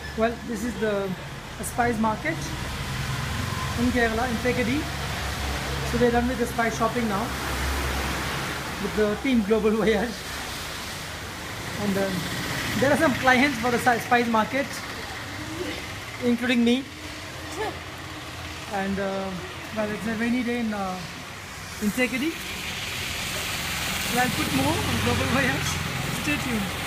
Well, this is the spice market in Kerala, in Tekkady. So we're done with the spice shopping now with the team Global Voyage. And there are some clients for the spice market, including me. And well, it's a rainy day in Tekkady. So I'll put more on Global Voyage. Stay tuned.